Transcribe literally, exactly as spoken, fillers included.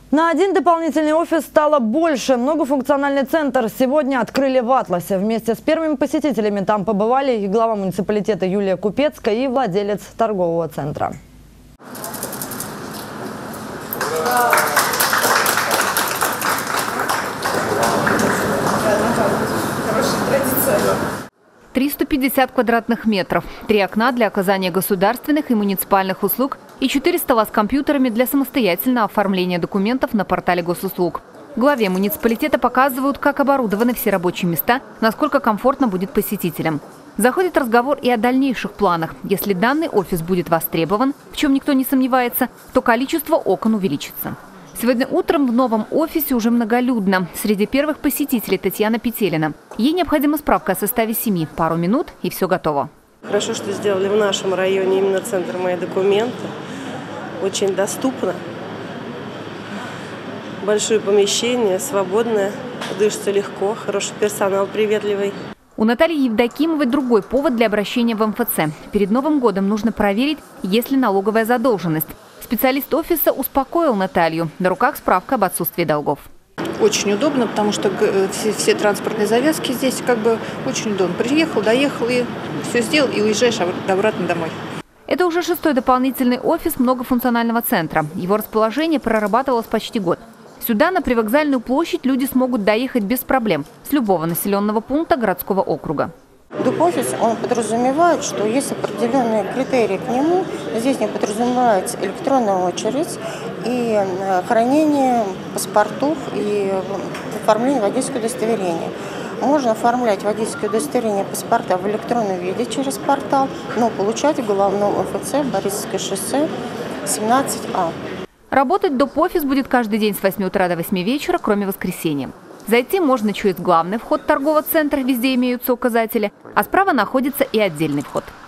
На один дополнительный офис стало больше. Многофункциональный центр сегодня открыли в Атласе. Вместе с первыми посетителями там побывали и глава муниципалитета Юлия Купецкая, и владелец торгового центра. триста пятьдесят квадратных метров, три окна для оказания государственных и муниципальных услуг и четыре стола с компьютерами для самостоятельного оформления документов на портале госуслуг. Главе муниципалитета показывают, как оборудованы все рабочие места, насколько комфортно будет посетителям. Заходит разговор и о дальнейших планах. Если данный офис будет востребован, в чем никто не сомневается, то количество окон увеличится. Сегодня утром в новом офисе уже многолюдно. Среди первых посетителей Татьяна Петелина. Ей необходима справка о составе семьи. Пару минут и все готово. Хорошо, что сделали в нашем районе именно центр «Мои документы». Очень доступно. Большое помещение, свободное, дышится легко, хороший персонал, приветливый. У Натальи Евдокимовой другой повод для обращения в эм эф цэ. Перед Новым годом нужно проверить, есть ли налоговая задолженность. Специалист офиса успокоил Наталью. На руках справка об отсутствии долгов. Очень удобно, потому что все, все транспортные завязки здесь как бы очень удобно. Приехал, доехал и все сделал, и уезжаешь обратно домой. Это уже шестой дополнительный офис многофункционального центра. Его расположение прорабатывалось почти год. Сюда, на Привокзальную площадь, люди смогут доехать без проблем с любого населенного пункта городского округа. Доп-офис, он подразумевает, что есть определенные критерии к нему. Здесь не подразумевается электронная очередь и хранение паспортов и оформление водительского удостоверения. Можно оформлять водительское удостоверение паспорта в электронном виде через портал, но получать в главном эф эф цэ Борисовское шоссе семнадцать а. Работать доп-офис будет каждый день с восьми утра до восьми вечера, кроме воскресенья. Зайти можно через главный вход торгового центра, везде имеются указатели, а справа находится и отдельный вход.